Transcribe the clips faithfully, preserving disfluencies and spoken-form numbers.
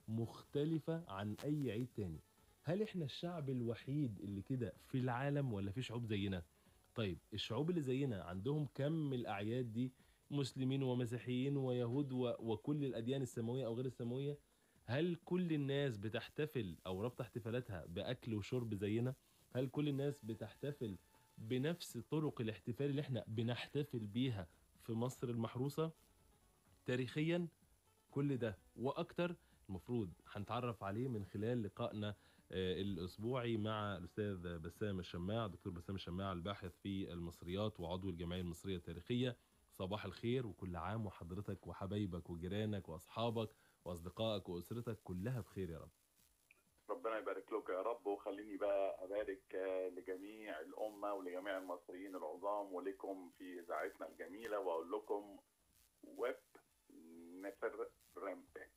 مختلفة عن أي عيد تاني. هل إحنا الشعب الوحيد اللي كده في العالم والّا في شعوب زينا؟ طيب الشعوب اللي زينا عندهم كم الأعياد دي، مسلمين ومسيحيين ويهود و وكل الأديان السماوية أو غير السماوية، هل كل الناس بتحتفل أو رابطة احتفالاتها بأكل وشرب زينا؟ هل كل الناس بتحتفل بنفس طرق الاحتفال اللي إحنا بنحتفل بيها في مصر المحروسة؟ تاريخيًا كل ده وأكتر المفروض هنتعرّف عليه من خلال لقائنا آآ الأسبوعي مع الأستاذ بسام الشماع، دكتور بسام الشماع الباحث في المصريات وعضو الجمعية المصرية التاريخية. صباح الخير وكل عام وحضرتك وحبايبك وجيرانك وأصحابك وأصدقائك وأسرتك كلّها بخير يا رب. ربنا يبارك لكم يا رب، وخليني بقى أبارك آه، لجميع الأمة ولجميع المصريين العظام ولكم في إذاعتنا الجميلة، وأقول لكم ويب نفر رمبات.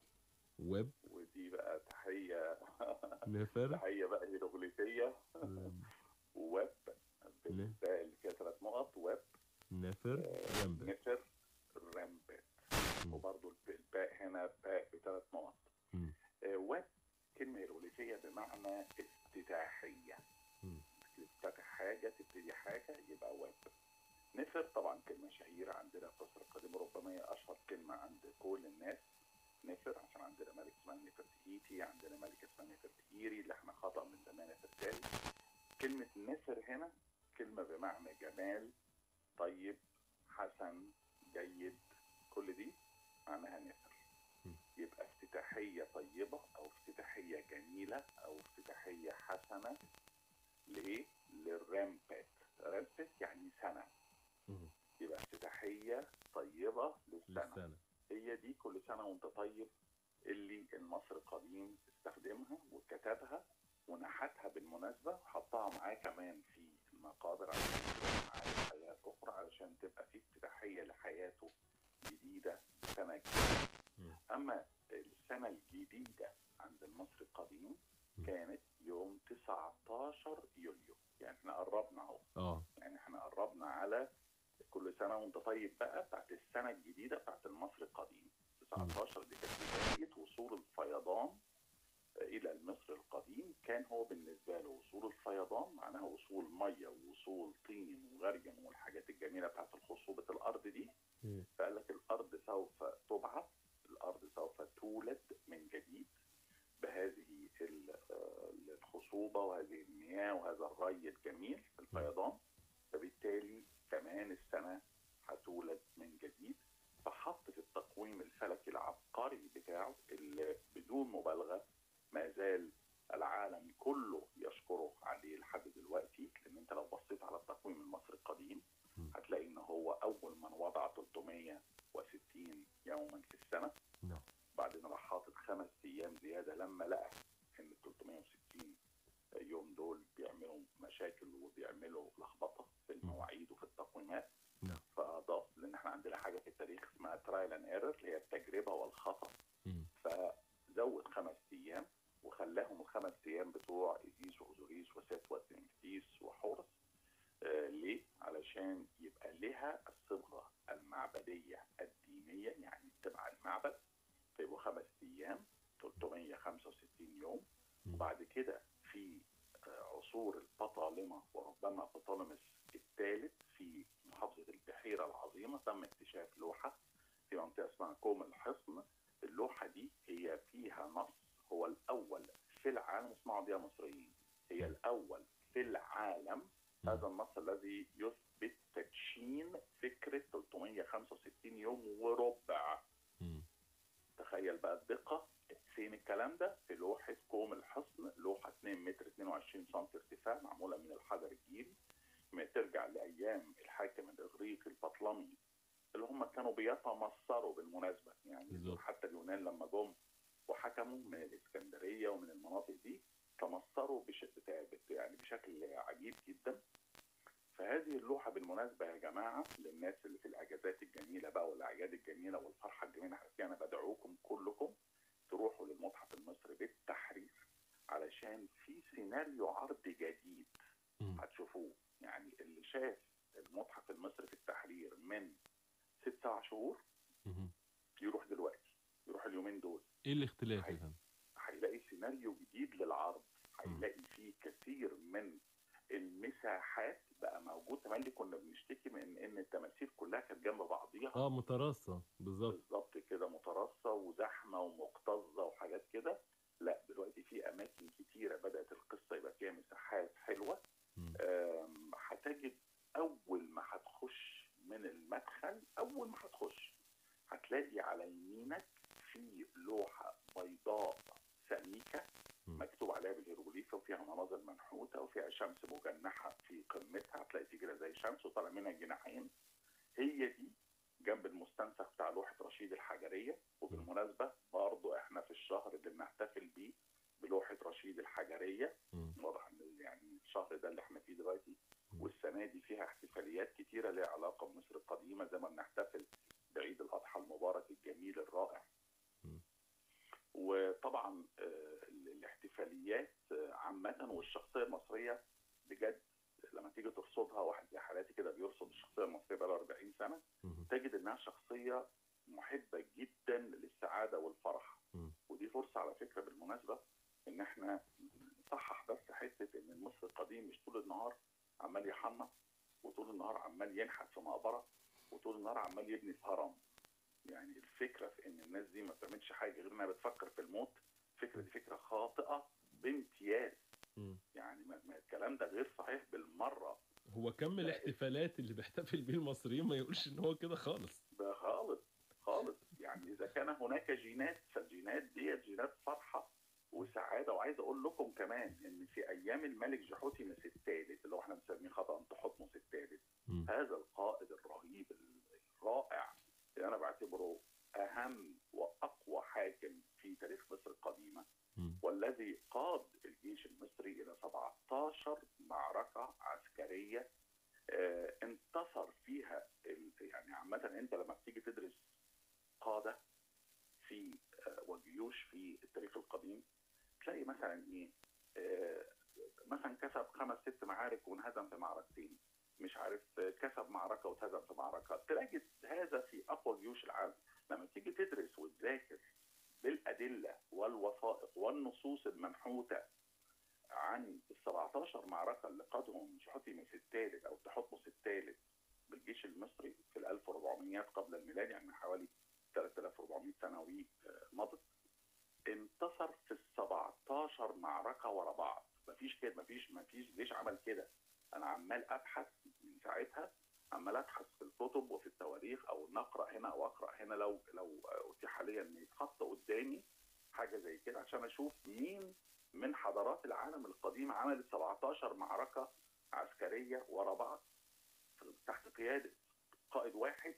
ويب ودي بقى تحية نفر تحية بقى هيروغليفية. رم ويب ن بالباء اللي فيها ثلاث نقط، ويب نفر آه، رمبة. نفر رمبات. إمم، وبرضو الب- الباء هنا باء بثلاث نقط. إمم، آه، ويب كلمة هيروغليفية بمعنى افتتاحية. إمم، تفتتح حاجة، تبتدي حاجة، يبقى ويب. نفر طبعا كلمة شهيرة عندنا في مصر القديمة، ربما هي أشهر كلمة عند كل الناس. نفر عشان عندنا ملك اسمها نفرتيتي، عندنا ملك اسمها نفرتيري اللي احنا خطأ من زمان نفرتاري. كلمة نفر هنا كلمة بمعنى جمال، طيب، حسن، جيد، كل دي معناها نفر. إمم، يبقى افتتاحية طيبة أو افتتاحية جميلة أو افتتاحية حسنة. لإيه؟ للرامبات. رامبات يعني سنة، اهم، يبقى افتتاحية طيبة للسنة. للسنة. هي دي كل سنة وانت طيب اللي المصري القديم استخدمها وكتبها ونحتها بالمناسبة، وحطها معاه كمان في المقابر عشان تبقى معاه حياة أخرى، علشان تبقى في افتتاحية لحياته جديدة، سنة جديدة. إمم، أما السنة الجديدة عند المصري القديم إمم، كانت يوم تسعتاشر يوليو، يعني احنا قربنا اهو. آه، يعني احنا قربنا على كل سنة وانت طيب بقى بتاعت السنة الجديدة بتاعت المصري القديم. إمم، تسعتاشر دي كانت بداية وصول الفيضان إلى المصري القديم. كان هو بالنسبة له وصول الفيضان معناها وصول مية ووصول طين وغرجم والحاجات الجميلة بتاعت الخصوبة الأرض دي. إمم، فقال لك الأرض سوف تبعث، الأرض سوف تولد من جديد بهذه ال- آه، الخصوبة وهذه المياه وهذا الري الجميل في إمم، الفيضان. فبالتالي كمان السنة هتولد من جديد. فحط في التقويم الفلكي العبقري بتاعه اللي بدون مبالغة ما زال العالم كله يشكره عليه لحد دلوقتي، لأن أنت لو بصيت على التقويم المصري القديم إمم، هتلاقي إن هو أول من وضع ثلاثمائة وستين يوما في السنة. نعم، بعدين راح حاطط خمس أيام زيادة لما لقى إن ال ثلاثمائة وستين يوم دول بيعملوا مشاكل وبيعملوا لخبطة في إمم، المواعيد وفي التقويمات. نعم، فأضاف، لأن احنا عندنا حاجة في التاريخ اسمها ترايل اند ايرور اللي هي التجربة والخطأ. إمم، فزود خمس أيام وخلاهم الخمس أيام بتوع إيزيس وأوزوريس وست وتنفيس وحورس. آه ليه؟ علشان يبقى لها الصبغة المعبدية الدينية، يعني تبع المعبد. فيبقوا خمس أيام، ثلاثمائة وخمسة وستين يوم. إمم، وبعد كده في آه، عصور البطالمة وربما بطالمس الثالث في محافظة البحيرة العظيمة تم اكتشاف لوحة في منطقة اسمها كوم الحصن. اللوحة دي هي فيها نص هو الأول في العالم، اسمعوا دي يا مصريين، هي إمم، الأول في العالم. إمم، هذا النص الذي يثبت تدشين فكرة ثلاثمائة وخمسة وستين يوم وربع. إمم، تخيل بقى الدقة. فين الكلام ده؟ في لوحة كوم الحصن، لوحة اتنين متر اتنين وعشرين سم ارتفاع، معمولة من الحجر الجيري، ما ترجع لأيام الحاكم الإغريقي البطلمي اللي هم كانوا بيتمصروا بالمناسبة. يعني دول بالضبط، حتى اليونان لما جم وحكموا من الإسكندرية ومن المناطق دي تمصروا بش... يعني بشكل عجيب جدا. فهذه اللوحة بالمناسبة يا جماعة للناس اللي في الأجازات الجميلة بقى والأعياد الجميلة والفرحة الجميلة، أنا بدعوكم كلكم تروحوا للمتحف المصري بالتحرير، علشان في سيناريو عرض جديد إمم، هتشوفوه. يعني اللي شاف المتحف المصري في التحرير من ست سبع شهور اهم، يروح دلوقتي، يروح اليومين دول. ايه الاختلاف يا هي- فندم؟ هيلاقي سيناريو جديد للعرض، مم. هيلاقي فيه كثير من المساحات بقى موجود. تملي كنا بنشتكي من ان التماثيل كلها كانت جنب بعضيها اه متراصة بالظبط. بالظبط كده، متراصه وزحمه ومكتظه وحاجات كده. لا دلوقتي في اماكن كتيره بدات القصه يبقى فيها مساحات حلوه. مم. آم، هتجد اول ما هتخش من المدخل، اول ما هتخش هتلاقي على يمينك في لوحه بيضاء سميكه مم. مكتوب عليها بالهيروغليف وفيها مناظر منحوته وفيها شمس مجنحه في قمتها، هتلاقي في كده زي شمس وطالع منها جناحين. هي دي جنب المستنسخ بتاع لوحه رشيد الحجريه. وبالمناسبه برضو احنا في الشهر اللي بنحتفل بيه بلوحه رشيد الحجريه. مم. واضح ان يعني الشهر ده اللي احنا فيه دلوقتي، مم. والسنه دي فيها احتفاليات كتيره ليها علاقه بمصر القديمه، زي ما بنحتفل بعيد الاضحى المبارك الجميل الرائع. مم. وطبعا آه، الاحتفاليات آه، عامه والشخصيه المصريه بجد لما تيجي ترصدها، واحد زي حالاتي كده بيرصد الشخصيه المصريه بقى له أربعين سنه، مم. تجد انها شخصيه محبه جدا للسعاده والفرح. مم. ودي فرصه على فكره بالمناسبه ان احنا نصحح بس حته ان المصري القديم مش طول النهار عمال يحنط، وطول النهار عمال ينحت في مقبره، وطول النهار عمال يبني في هرم. يعني الفكره في ان الناس دي ما بتعملش حاجه غير انها بتفكر في الموت، فكره دي فكره خاطئه بامتياز. مم. يعني ما ما الكلام ده غير صحيح بالمره. هو كم لا الاحتفالات اللي بيحتفل بيه المصريين ما يقولش ان هو كده خالص. ده خالص خالص. يعني اذا كان هناك جينات، فالجينات دي جينات فرحه وسعاده. وعايز اقول لكم كمان ان في ايام الملك جحوتيمس الثالث اللي هو احنا بنسميه خطأ تحتمس الثالث، مم. هذا القائد الرهيب الرائع اللي انا بعتبره اهم واقوى حاكم في تاريخ مصر القديمه، مم. والذي قاد الجيش المصري الى سبعتاشر معركه عسكريه آه، انتصر فيها ال- يعني عامه انت لما بتيجي تدرس قاده في آه، وجيوش في التاريخ القديم، تلاقي مثلا ايه، آه، مثلا كسب خمس ست معارك وانهزم في معركتين، مش عارف آه، كسب معركه واتهزم في معركه. تلاقي هذا في اقوى جيوش العالم. لما تيجي تدرس وتذاكر بالادله والوثائق والنصوص المنحوته عن ال سبعتاشر معركه اللي قادهم جحوتيمس الثالث او تحتمس الثالث بالجيش المصري في ال ألف وأربعمية قبل الميلاد، يعني من حوالي ثلاثة آلاف وأربعمية سنه ومضت، انتصر في ال سبعتاشر معركه ورا بعض. مفيش كده، مفيش مفيش جيش عمل كده. انا عمال ابحث من ساعتها، عمال ابحث في الكتب وفي التواريخ، او نقرا هنا او اقرا هنا لو لو اتيح لي ان يتحط قدامي حاجه زي كده عشان اشوف مين من حضارات العالم القديم عملت سبعتاشر معركه عسكريه ورا بعض تحت قياده قائد واحد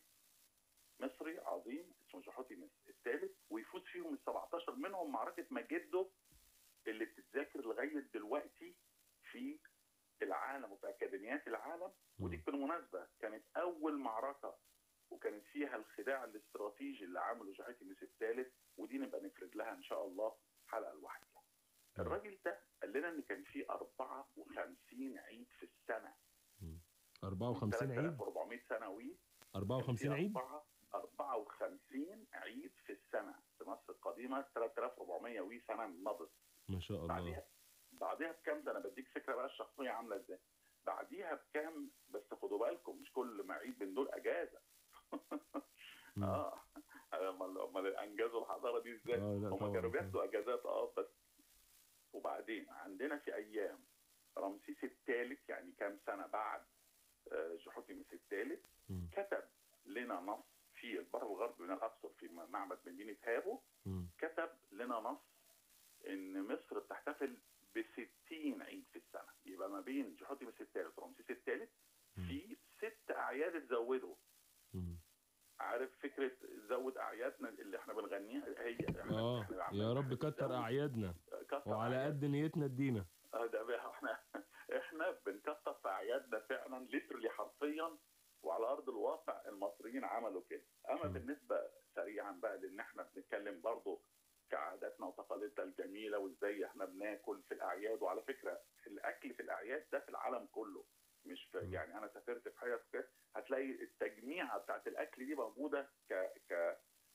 مصري عظيم اسمه جحوتيمس الثالث، ويفوز فيهم ال سبعتاشر، منهم معركه مجده اللي بتتذاكر لغايه دلوقتي في العالم وفي اكاديميات العالم. ودي مم. بالمناسبه كانت اول معركه وكانت فيها الخداع الاستراتيجي اللي عمله جحوتيمس الثالث، ودي نبقى نفرد لها ان شاء الله حلقه لوحدها. مم. الراجل ده قال لنا ان كان في أربعة وخمسين عيد في السنه. مم. من أربعة وخمسين عيد. ثلاثة آلاف وأربعمية سنوي أربعة كان في وخمسين عيد. أربعة أربعة وخمسين عيد في السنه في مصر القديمه. ثلاثة آلاف وأربعمية وي سنه مضت. ما شاء الله. بعديها بعديها بكام ده، انا بديك فكره بقى الشخصيه عامله ازاي. بعديها بكام بس خدوا بالكم، مش كل ما عيد من دول اجازه. مم. اه امال امال انجزوا الحضاره دي ازاي؟ اه لا هم طبعا كانوا طبعا. بياخدوا اجازات اه بس. وبعدين عندنا في ايام رمسيس الثالث، يعني كام سنه بعد آه، جحوتيمس الثالث، مم. كتب لنا نص في البر الغربي من الاقصر في معبد مدينه هابو. مم. كتب لنا نص ان مصر بتحتفل ب ستين عيد في السنه. يبقى ما بين جحوتيمس الثالث ورمسيس الثالث مم. في ست اعياد اتزودوا. مم. عارف فكره زود اعيادنا اللي احنا بنغنيها، هي احنا اه احنا يا عمالين رب كتر بنزود أعيادنا كتر وعلى اعياد. قد نيتنا ادينا. اه ده بقى احنا احنا بنكتر في اعيادنا فعلا ليترلي حرفيا. وعلى ارض الواقع المصريين عملوا كده. اما مم. بالنسبه سريعا بقى لان احنا بنتكلم برضه كعاداتنا وتقاليدنا الجميله وازاي احنا بناكل في الاعياد. وعلى فكره الاكل في الاعياد ده في العالم كله، مش في مم. يعني انا سافرت في حاجه كده هتلاقي التجميعه بتاعت الاكل دي موجوده ك ك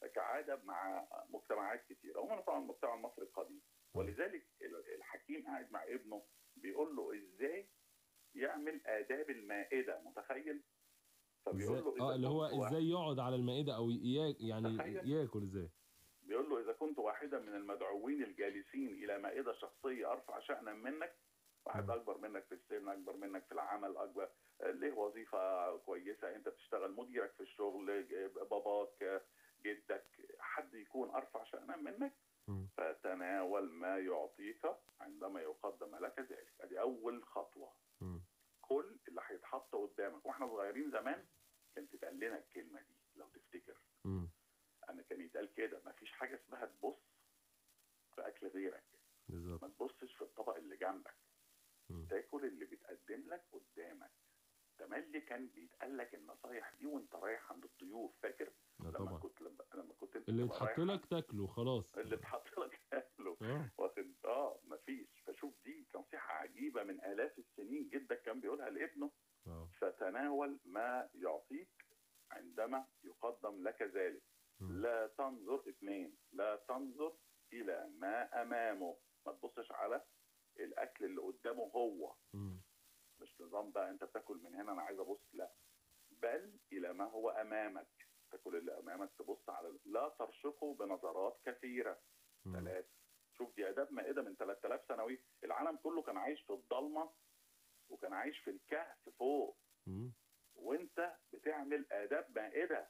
كعاده مع مجتمعات كثيره، ومن طبعا المجتمع المصري القديم. ولذلك الحكيم قاعد مع ابنه بيقول له ازاي يعمل آداب المائدة، متخيل؟ فبيقول ازاي له اه إذا اللي هو كنت واحد، ازاي يقعد على المائده او يا يعني تخيل، ياكل ازاي. بيقول له إذا كنت واحدا من المدعوين الجالسين إلى مائدة شخصية أرفع شأنا منك، واحد مم. أكبر منك في السن، أكبر منك في العمل، أكبر ليه وظيفة كويسة، أنت بتشتغل، مديرك في الشغل، باباك، جدك، حد يكون أرفع شأنا منك، مم. فتناول ما يعطيك عندما يقدم لك ذلك. ادي اول خطوه. مم. كل اللي هيتحط قدامك. واحنا صغيرين زمان كانت تتقال لنا الكلمه دي لو تفتكر. مم. انا كان يتقال كده، مفيش حاجه اسمها تبص في اكل غيرك، بالظبط. ما تبصش في الطبق اللي جنبك، مم. تاكل اللي بيتقدم لك قدامك. تملي كان بيتقال لك النصايح دي وانت رايح عند الضيوف، فاكر؟ لا لما طبعا. كنت لما, لما كنت انت اللي تبقى يتحط رايح لك تاكله خلاص. اللي اتحط لك اكله. اه. واخد اه مفيش. فشوف دي نصيحه عجيبه من الاف السنين جدك كان بيقولها لابنه. اه. فتناول ما يعطيك عندما يقدم لك ذلك. مم. لا تنظر، اثنين، لا تنظر الى ما امامه، ما تبصش على الاكل اللي قدامه هو. مم. مش نظام بقى انت بتاكل من هنا انا عايز ابص، لا، بل الى ما هو امامك، تاكل اللي امامك، تبص على، لا ترشقه بنظرات كثيره. مم. ثلاثة، شوف دي آداب مائدة من ثلاثة آلاف سنوي. العالم كله كان عايش في الضلمة وكان عايش في الكهف فوق، مم. وانت بتعمل آداب مائدة.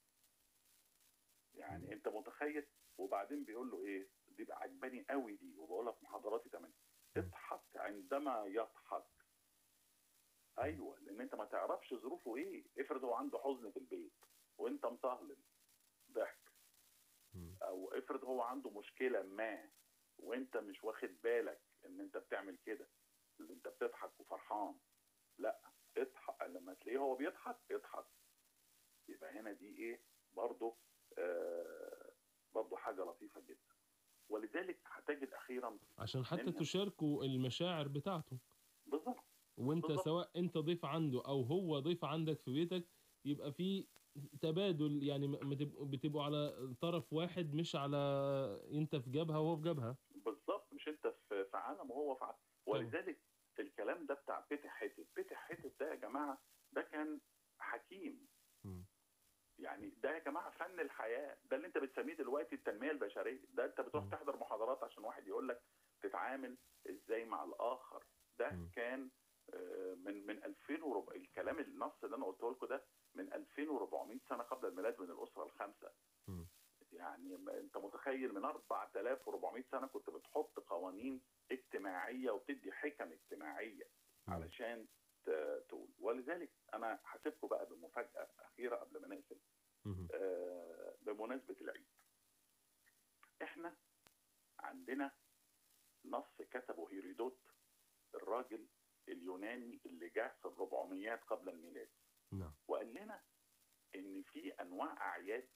يعني مم. انت متخيل؟ وبعدين بيقول له ايه، دي بقى عجباني قوي دي وبقولها في محاضراتي كمان، اضحك عندما يضحك. ايوه، لان انت ما تعرفش ظروفه ايه. افرض هو عنده حزن في البيت وانت مطهلم، ضحك. مم. او افرض هو عنده مشكله ما وانت مش واخد بالك ان انت بتعمل كده، اللي انت بتضحك وفرحان، لا، اضحك. لما تلاقيه هو بيضحك اضحك. يبقى هنا دي ايه برضه، آه برضه حاجه لطيفه جدا. ولذلك هتجد اخيرا عشان حتى ان، تشاركوا المشاعر بتاعته. بالظبط وانت بالظبط سواء انت ضيف عنده او هو ضيف عندك في بيتك، يبقى في تبادل، يعني ما تبقوا بتبقوا على طرف واحد، مش على انت في جبهة وهو في جبهة. بالظبط مش انت في في عالم وهو في عالم. طبعا. ولذلك الكلام ده بتاع بيتي حتت، بيتي حتت ده يا جماعه، ده كان حكيم. مم. يعني ده يا جماعه فن الحياه، ده اللي انت بتسميه دلوقتي التنميه البشريه. ده انت بتروح مم. تحضر محاضرات عشان واحد يقول لك تتعامل ازاي مع الاخر. ده مم. كان آه، من من ألفين وأربعمائة، الكلام النص اللي انا قلته لكم ده من ألفين وأربعمائة سنه قبل الميلاد، من الاسره الخامسه. مم. يعني انت متخيل من أربعة آلاف وأربعمائة سنه كنت بتحط قوانين اجتماعيه وبتدي حكم اجتماعيه مم. علشان ت- تقول. ولذلك انا هسيبكم بقى بمفاجاه اخيره قبل ما نقفل. مم. آه، بمناسبه العيد، احنا عندنا نص كتبه هيرودوت، الراجل اليوناني اللي جه في الربعميات قبل الميلاد، نعم. وقال لنا ان في انواع اعياد،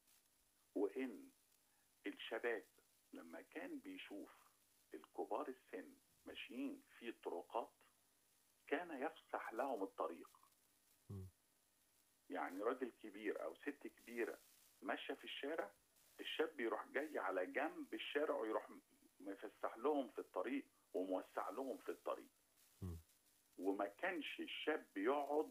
وان الشباب لما كان بيشوف الكبار السن ماشيين في الطرقات كان يفسح لهم الطريق. مم. يعني راجل كبير او ست كبيره ماشيه في الشارع، الشاب يروح جاي على جنب الشارع ويروح مفسح لهم في الطريق وموسع لهم في الطريق. مم. وما كانش الشاب يقعد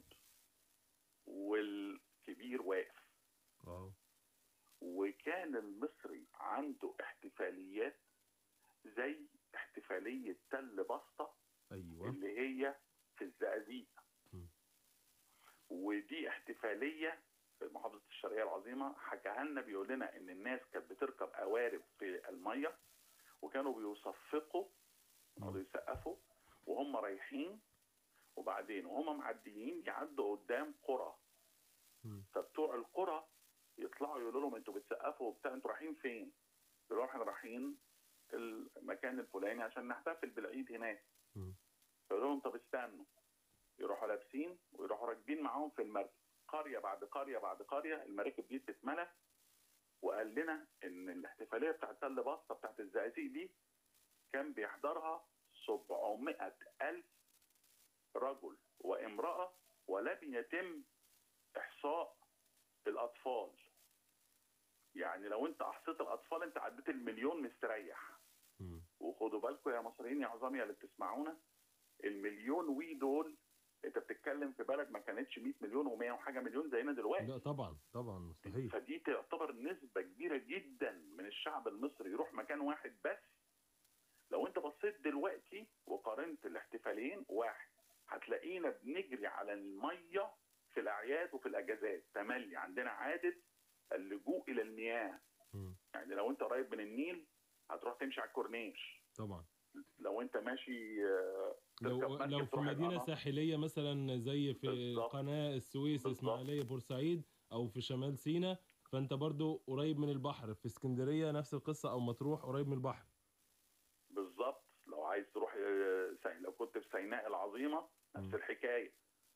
والكبير واقف. اه. وكان المصري عنده احتفاليات زي احتفالية تل بسطة ايوه. اللي هي في الزقازيق. مم. ودي احتفالية في محافظة الشرقية العظيمة، حكاها لنا بيقول لنا ان الناس كانت بتركب قوارب في المية وكانوا بيصفقوا، يقعدوا يسقفوا وهم رايحين، وبعدين وهم معديين يعدوا قدام قرى. مم. فبتوع القرى يطلعوا يقولوا لهم انتوا بتسقفوا وبتاع، انتوا رايحين فين؟ يقولوا احنا رايحين المكان الفلاني عشان نحتفل بالعيد هناك. مم. يقولوا لهم طب استنوا، يروحوا لابسين ويروحوا راكبين معاهم في المركب، قريه بعد قريه بعد قريه، المراكب دي تتملى. وقال لنا ان الاحتفاليه بتاعت تل بسطه بتاعت الزقازيق دي كان بيحضرها سبعمائة ألف رجل وامرأة، ولم يتم إحصاء الأطفال. يعني لو انت احصيت الاطفال انت عديت المليون مستريح. مم. وخدوا بالكم يا مصريين يا عظام يا اللي بتسمعونا، المليون وي دول انت بتتكلم في بلد ما كانتش مية مليون و100 وحاجه مليون زينا دلوقتي. لا طبعا طبعا مستحيل. فدي تعتبر نسبه كبيره جدا من الشعب المصري يروح مكان واحد بس. لو انت بصيت دلوقتي وقارنت الاحتفالين واحد، هتلاقينا بنجري على الميه في الاعياد وفي الاجازات. تملي عندنا عاده اللجوء الى المياه. مم. يعني لو انت قريب من النيل هتروح تمشي على الكورنيش. طبعا. لو انت ماشي آه، لو تركب مركب لو في تروح مدينة القناطر. ساحلية مثلا زي في بالظبط قناة السويس، بالظبط إسماعيلية، بورسعيد، أو في شمال سيناء، فأنت برضو قريب من البحر. في اسكندرية نفس القصة، أو مطروح قريب من البحر. بالظبط. لو عايز تروح آه، سي- لو كنت في سيناء العظيمه نفس مم. الحكايه.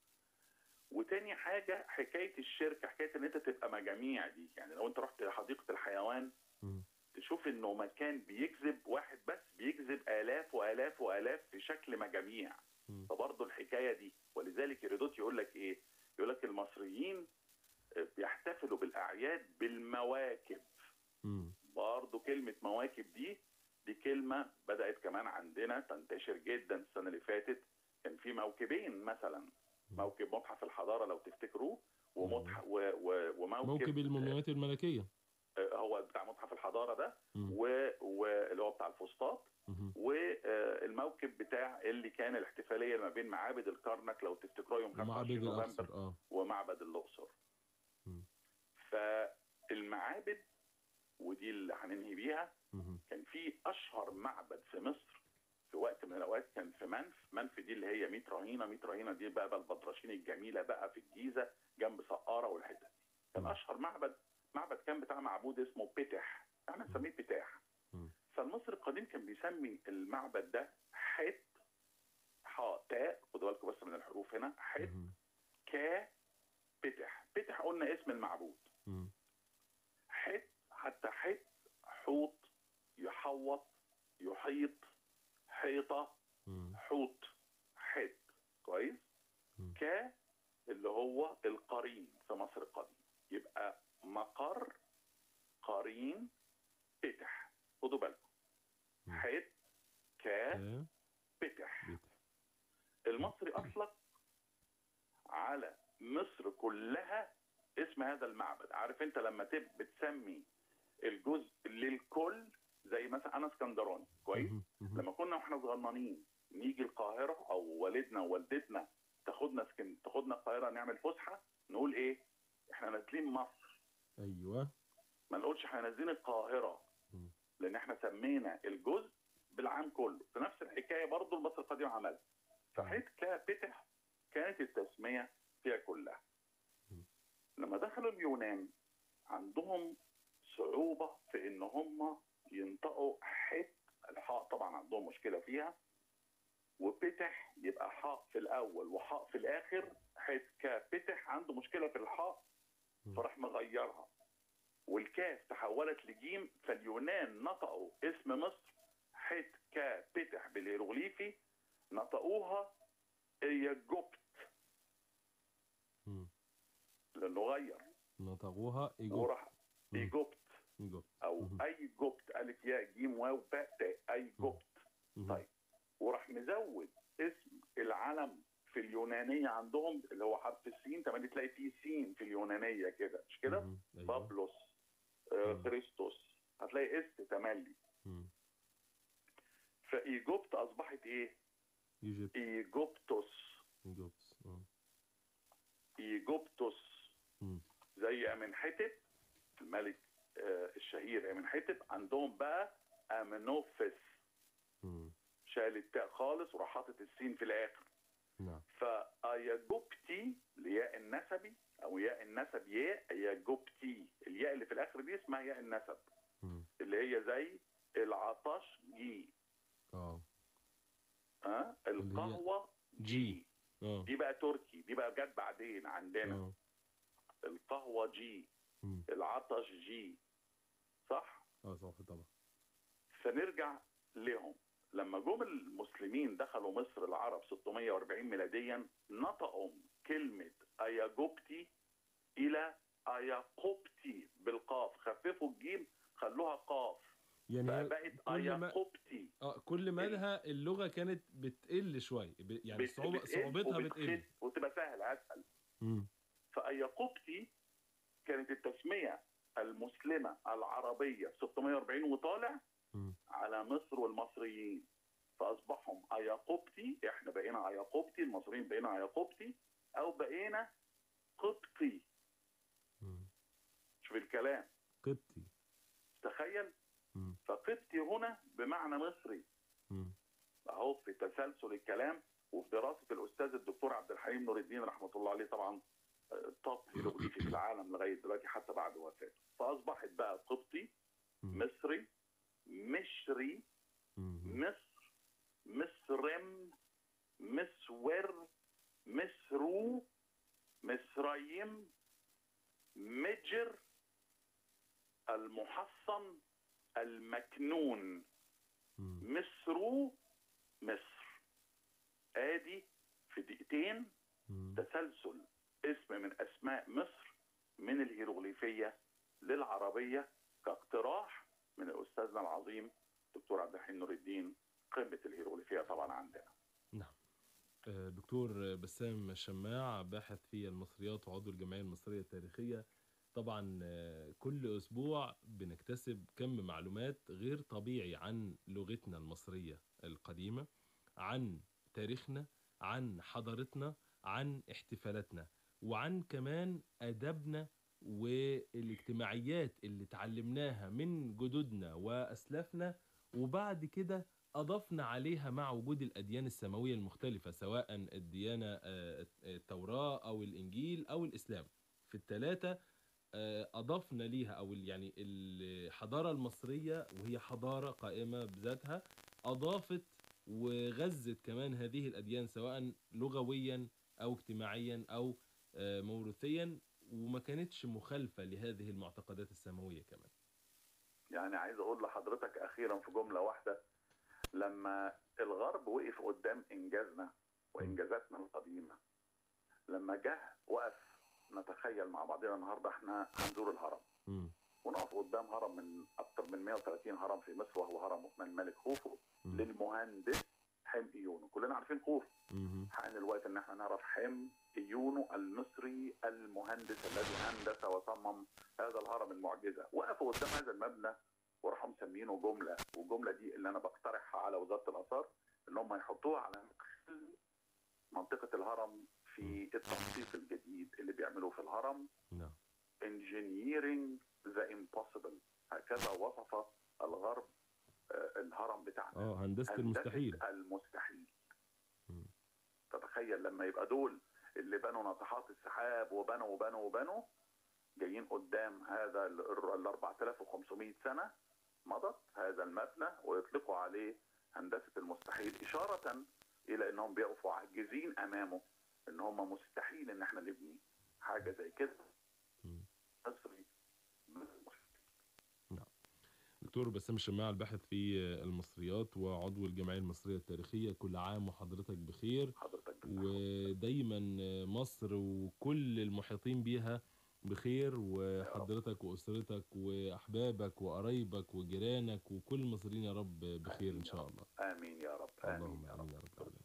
وتاني حاجه حكايه الشركه، حكايه ان انت تبقى مجاميع دي. يعني لو انت رحت حديقه الحيوان مم. تشوف انه مكان بيجذب واحد بس، بيجذب الاف والاف والاف في شكل مجاميع. مم. فبرضه الحكايه دي. ولذلك هيرودوت يقول لك ايه؟ يقول لك المصريين بيحتفلوا بالاعياد بالمواكب. مم. برضه كلمه مواكب دي دي كلمه بدات كمان عندنا تنتشر جدا السنه اللي فاتت. كان في موكبين مثلا، موكب متحف الحضاره لو تفتكروه، ومتحف و- و- موكب وموكب المومياوات الملكية. آه، هو بتاع متحف الحضاره ده، مم. و- واللي هو بتاع الفسطاط، مم. والموكب بتاع اللي كان الاحتفاليه ما بين معابد الكرنك لو تفتكروا يوم ومعبد خمسة وعشرين نوفمبر الأقصر. اه. ومعبد الاقصر. مم. فالمعابد ودي اللي هننهي بيها. مم. كان في اشهر معبد في مصر في وقت من الاوقات كان في منف. منف دي اللي هي مية رهينه. مية رهينه دي بقى البطرشين الجميله بقى في الجيزه جنب سقاره والحتت دي. كان مم. اشهر معبد معبد كان بتاع معبود اسمه بتح، احنا نسميه بتاح. مم. فالمصري القديم كان بيسمي المعبد ده حت حاء تاء. خدوا بالكم بس من الحروف هنا. حت مم. كا بتح. بتح قلنا اسم المعبود. مم. حت حتى حت حوط، يحوط، يحيط، حيطه، مم. حوت، حت. كويس. مم. ك اللي هو القرين في مصر القديم، يبقى مقر قرين بتح. خدوا بالكم. مم. حت ك ك- بتح. بيت. المصري اطلق على مصر كلها اسم هذا المعبد. عارف انت لما تب بتسمي الجزء للكل، زي مثلا انا اسكندراني كويس. مم. مم. لما كنا واحنا صغننين نيجي القاهره او والدنا ووالدتنا تاخدنا اسكن تاخدنا القاهره نعمل فسحه، نقول ايه؟ احنا نازلين مصر. أيوه. ما نقولش احنا نازلين القاهره، مم. لان احنا سمينا الجزء بالعام كله. في نفس الحكايه برضو المصري القديم عملها. فحيث بتح كانت التسميه فيها كلها. مم. لما دخلوا اليونان عندهم صعوبه في ان هم ينطقوا حت. الحاء طبعا عندهم مشكله فيها، وبتح يبقى حاء في الاول وحاء في الاخر. حيث بتح عنده مشكله في الحاء، مم. فراح مغيرها والكاف تحولت لجيم. فاليونان نطقوا اسم مصر حيث بتح بالهيروغليفي، نطقوها ايجوبت مم. لانه غير. نطقوها إيجوبت. وراح مم. ايجوبت إيجوبت. او مم. ايجوبت الف ياء جيم واو باء تاء ايجوبت. مم. طيب وراح مزود اسم العلم في اليونانيه عندهم اللي هو حرف السين. تمام تلاقي فيه سين في اليونانيه كده مش كده؟ مم. أيوه. بابلوس آه، مم. خريستوس هتلاقي اس تملي. مم. فايجوبت اصبحت ايه؟ إيجيبت. ايجوبتوس. إيجوبت. آه. ايجوبتوس مم. زي امنحتب الملك آه، الشهير امنحتب. عندهم بقى امنوفس، مم. شال التاء خالص وراح حاطط السين في الاخر. نعم. فايجوبتي الياء النسبي او ياء النسب ياء ايجوبتي. الياء اللي في الاخر دي اسمها ياء النسب، مم. اللي هي زي العطش جي. اه. ها اللي هي القهوه جي. جي. اه. دي بقى تركي، دي بقى جت بعدين عندنا. اه. القهوه جي، مم. العطش جي. صح؟ اه صح طبعا. فنرجع لهم. لما جم المسلمين دخلوا مصر العرب ستمية وأربعين ميلاديا، نطقوا كلمة ايجوبتي الى اياقوبتي بالقاف، خففوا الجيم خلوها قاف، يعني هي فبقت كل ما اياقوبتي. اه كل مدى اللغة كانت بتقل شوية، ب- يعني بت- الصعوبة بتقل صعوبتها بتقل. وبتخف وتبقى سهله اسهل. مم. فاياقوبتي كانت التسميه المسلمه العربيه ستمائة وأربعين وطالع مم. على مصر والمصريين، فاصبحهم اياقوبتي، احنا بقينا اياقوبتي، المصريين بقينا اياقوبتي، او بقينا قبطي. مم. شوف الكلام، قبطي. تخيل. مم. فقبطي هنا بمعنى مصري، مم. اهو في تسلسل الكلام. وفي دراسه الاستاذ الدكتور عبد الحليم نور الدين رحمه الله عليه، طبعا توب هيروغليفي في العالم لغايه دلوقتي حتى بعد وفاته، فاصبحت بقى قبطي، مم. مصري، مشري، مم. مصر، مصرم، مسور، مسرو، مصريم، مجر، المحصن، المكنون، مم. مصرو، مصر. ادي في دقيقتين مم. تسلسل اسم من اسماء مصر من الهيروغليفيه للعربيه، كاقتراح من استاذنا العظيم دكتور عبد الحليم نور الدين، قمه الهيروغليفيه طبعا عندنا. نعم. آه، دكتور بسام شماع، باحث في المصريات وعضو الجمعية المصرية التاريخية. طبعا آه، كل أسبوع بنكتسب كم معلومات غير طبيعي عن لغتنا المصرية القديمة، عن تاريخنا، عن حضارتنا، عن احتفالاتنا، وعن كمان أدبنا والاجتماعيات اللي اتعلمناها من جدودنا وأسلافنا، وبعد كده أضفنا عليها مع وجود الأديان السماوية المختلفة، سواء الديانة آه، التوراة أو الإنجيل أو الإسلام. في الثلاثة آه، أضفنا ليها، أو ال- يعني الحضارة المصرية وهي حضارة قائمة بذاتها أضافت وغزت كمان هذه الأديان، سواء لغويا أو اجتماعيا أو آه، موروثيا، وما كانتش مخالفة لهذه المعتقدات السماوية كمان. يعني عايز اقول لحضرتك اخيرا في جمله واحده، لما الغرب وقف قدام انجازنا م. وانجازاتنا القديمه، لما جه وقف، نتخيل مع بعضنا النهارده احنا هنزور الهرم م. ونقف قدام هرم من اكثر من مائة وثلاثين هرم في مصر، وهو هرم من الملك خوفو م. للمهندس حم ايونو. كلنا عارفين خوفو، مهم. حان الوقت ان احنا نعرف حم ايونو المصري المهندس الذي هندس وصمم هذا الهرم المعجزه. وقفوا قدام هذا المبنى وراحوا مسمينه جمله، والجمله دي اللي انا بقترحها على وزاره الاثار ان هم يحطوها على منطقه الهرم في التنسيق الجديد اللي بيعملوه في الهرم، نعم. engineering the impossible. هكذا وصف الغرب آه، الهرم بتاعنا، اه هندسة المستحيل. المستحيل. م. تتخيل لما يبقى دول اللي بنوا ناطحات السحاب وبنوا وبنوا وبنوا جايين قدام هذا ال أربعة آلاف وخمسمائة سنة مضت هذا المبنى ويطلقوا عليه هندسة المستحيل، إشارة إلى أنهم بيقفوا عاجزين أمامه، أن هم مستحيل أن احنا نبني حاجة زي كده م. مصري. نعم. دكتور بسام الشماع، الباحث في المصريات وعضو الجمعية المصرية التاريخية، كل عام وحضرتك بخير، حضرتك ودايما مصر وكل المحيطين بيها بخير، وحضرتك وأسرتك وأحبابك وقرايبك وجيرانك وكل المصريين يا رب بخير إن شاء الله. آمين يا رب. اللهم آمين يا رب. آمين يا رب العالمين.